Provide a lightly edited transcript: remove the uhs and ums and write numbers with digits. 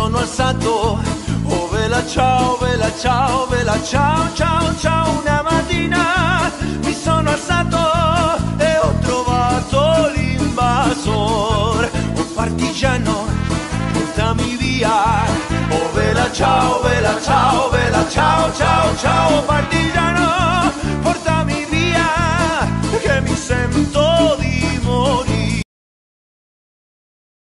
sono alzato, oh vela ciao, vela ciao, vela ciao, ciao, ciao. Una mattina mi sono alzato e ho trovato l'invasor. Oh partigiano, portami via, oh vela ciao, vela ciao, vela ciao, ciao, ciao, partigiano.